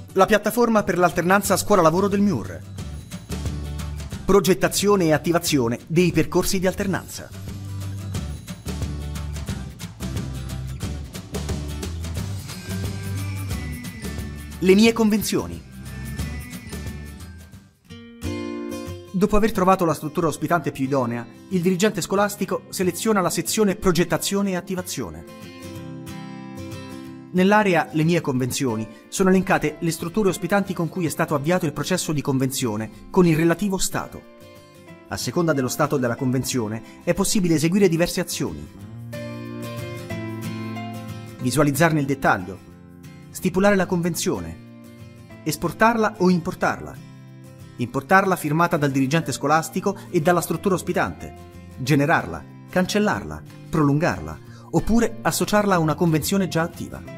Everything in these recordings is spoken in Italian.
la piattaforma per l'alternanza scuola-lavoro del MIUR. Progettazione e attivazione dei percorsi di alternanza. Le mie convenzioni. Dopo aver trovato la struttura ospitante più idonea, il dirigente scolastico seleziona la sezione progettazione e attivazione. Nell'area Le mie convenzioni sono elencate le strutture ospitanti con cui è stato avviato il processo di convenzione con il relativo stato. A seconda dello stato della convenzione è possibile eseguire diverse azioni. Visualizzarne il dettaglio, stipulare la convenzione, esportarla o importarla, importarla firmata dal dirigente scolastico e dalla struttura ospitante, generarla, cancellarla, prolungarla, oppure associarla a una convenzione già attiva.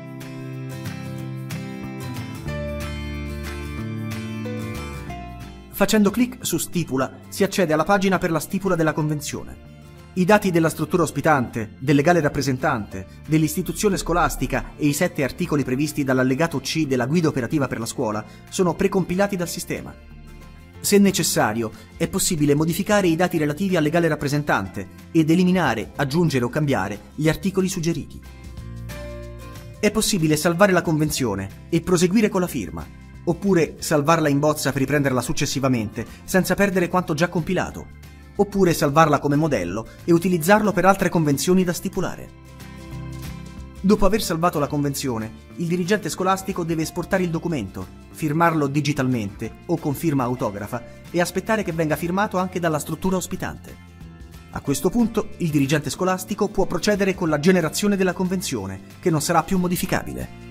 Facendo clic su Stipula si accede alla pagina per la stipula della convenzione. I dati della struttura ospitante, del legale rappresentante, dell'istituzione scolastica e i 7 articoli previsti dall'allegato C della guida operativa per la scuola sono precompilati dal sistema. Se necessario, è possibile modificare i dati relativi al legale rappresentante ed eliminare, aggiungere o cambiare gli articoli suggeriti. È possibile salvare la convenzione e proseguire con la firma, oppure salvarla in bozza per riprenderla successivamente senza perdere quanto già compilato, oppure salvarla come modello e utilizzarlo per altre convenzioni da stipulare. Dopo aver salvato la convenzione, il dirigente scolastico deve esportare il documento, firmarlo digitalmente o con firma autografa e aspettare che venga firmato anche dalla struttura ospitante. A questo punto il dirigente scolastico può procedere con la generazione della convenzione, che non sarà più modificabile.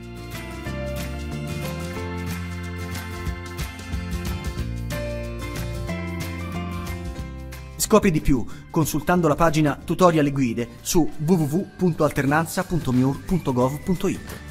Scopri di più consultando la pagina Tutorial e guide su www.alternanza.miur.gov.it.